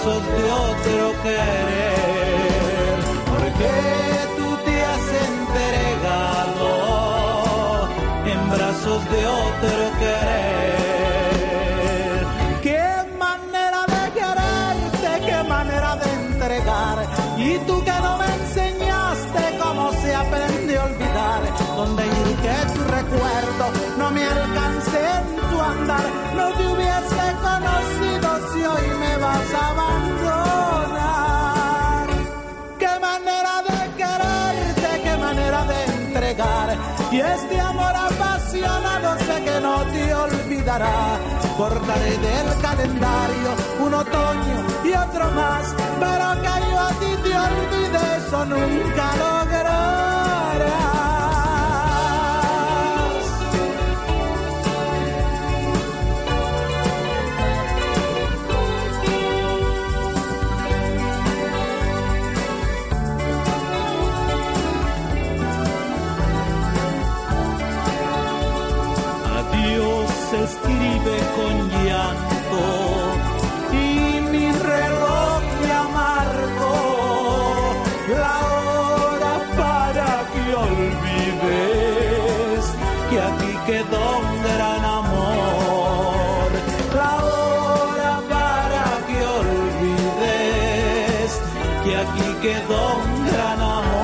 brazos de otro querer, porque tú te has entregado en brazos de otro querer. Qué manera de quererte, qué manera de entregar, y tú que no me enseñaste cómo se aprende a olvidar, donde ir que tu recuerdo no me alcance en tu andar, no te hubiese conocido si hoy me vas a abandonar. Qué manera de quererte, qué manera de entregar, y este amor apasionado sé que no te olvidará. Borraré del calendario un otoño y otro más, pero que yo a ti te olvide, eso nunca lograrás. Escribe con llanto y mi reloj me amargó la hora para que olvides que aquí quedó un gran amor, la hora para que olvides que aquí quedó un gran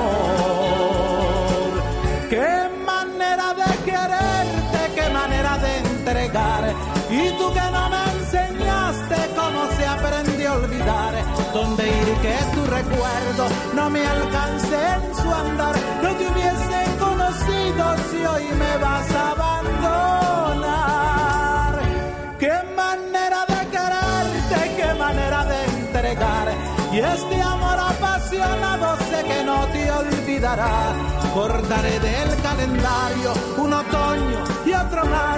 amor. Qué manera de quererte, qué manera de entregar, y tú que no me enseñaste cómo se aprende a olvidar, donde ir que tu recuerdo no me alcance en su andar, no te hubiese conocido si hoy me vas a abandonar. Qué manera de quererte, qué manera de entregar, y este amor apasionado sé que no te olvidará. Cortaré del calendario un otoño y otro más,